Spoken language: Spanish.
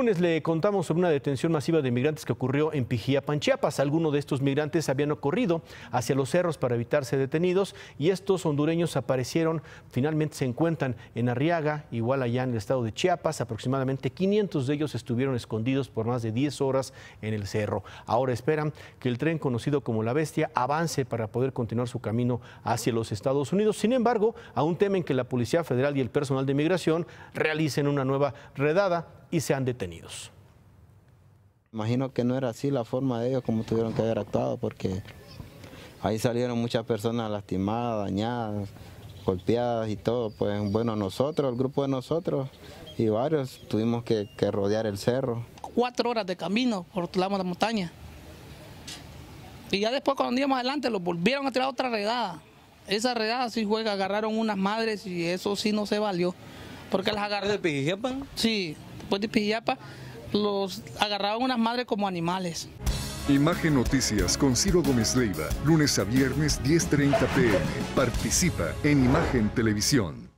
Lunes le contamos sobre una detención masiva de migrantes que ocurrió en Pijiapan, Chiapas. Algunos de estos migrantes habían corrido hacia los cerros para evitar ser detenidos y estos hondureños aparecieron, finalmente se encuentran en Arriaga, igual allá en el estado de Chiapas. Aproximadamente 500 de ellos estuvieron escondidos por más de 10 horas en el cerro. Ahora esperan que el tren conocido como La Bestia avance para poder continuar su camino hacia los Estados Unidos. Sin embargo, aún temen que la Policía Federal y el personal de migración realicen una nueva redada y sean detenidos. Imagino que no era así la forma de ellos, como tuvieron que haber actuado, porque ahí salieron muchas personas lastimadas, dañadas, golpeadas y todo. Pues bueno, nosotros, el grupo de nosotros y varios, tuvimos que rodear el cerro. 4 horas de camino por otro lado de la montaña. Y ya después, cuando íbamos adelante, los volvieron a tirar otra redada. Esa redada sí fue que agarraron unas madres y eso sí no se valió. Porque las agarraron. ¿De Pijiapan? Sí, después de Pijiapan los agarraron unas madres como animales. Imagen Noticias con Ciro Gómez Leiva, lunes a viernes 10:30 p.m. Participa en Imagen Televisión.